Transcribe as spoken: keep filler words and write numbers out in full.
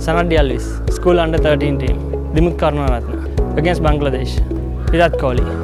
Sanad Alvis, School under thirteen team, Dimut Karunaratna against Bangladesh, Virat Kohli.